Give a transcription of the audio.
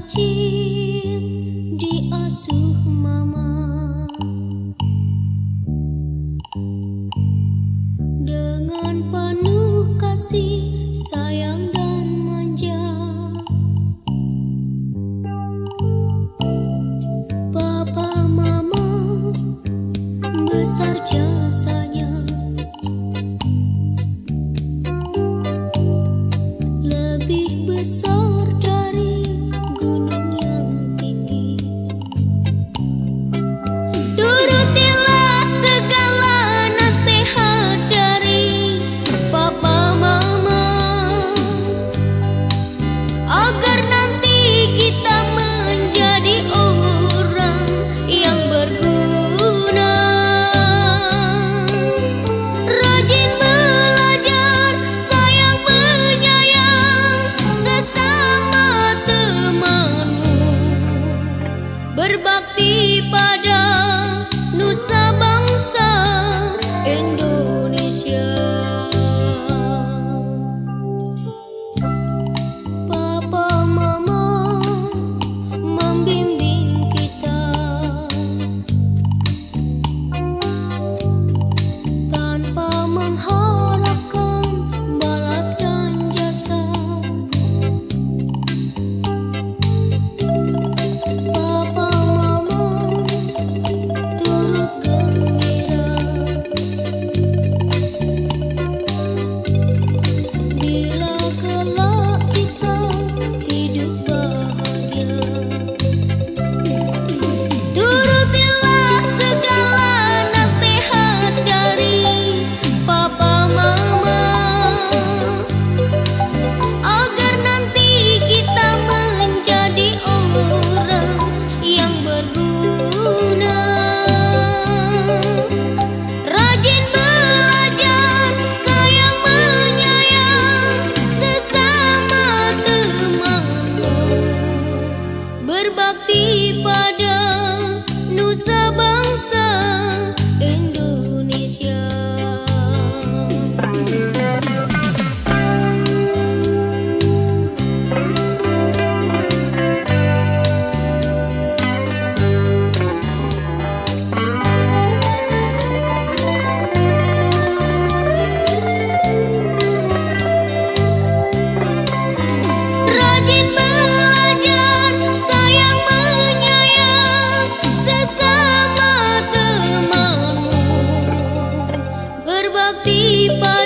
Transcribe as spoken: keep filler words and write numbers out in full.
kecil diasuh mama dengan penuh kasih sayang dan manja. Papa mama besar jasanya, lebih besar dari gunung yang tinggi. Turutilah segala nasihat dari papa mama, agar nanti kita menjadi orang yang berguna. Rajin belajar, sayang menyayang sesama temanmu, berbakti pada nusa bangsa Indonesia. Papa mama membimbing kita tanpa mengharapkan balas dan jasa. Papa mama turut gembira bila kelak kita hidup bahagia. Turutilah segala nasihat dari papa mama, agar nanti kita menjadi orang yang berguna. Rajin belajar, sayang menyayang sesama temanmu, berbakti pada nusa bangsa Indonesia. Rajin belajar, sayang menyayang sesama temanmu, berbakti pada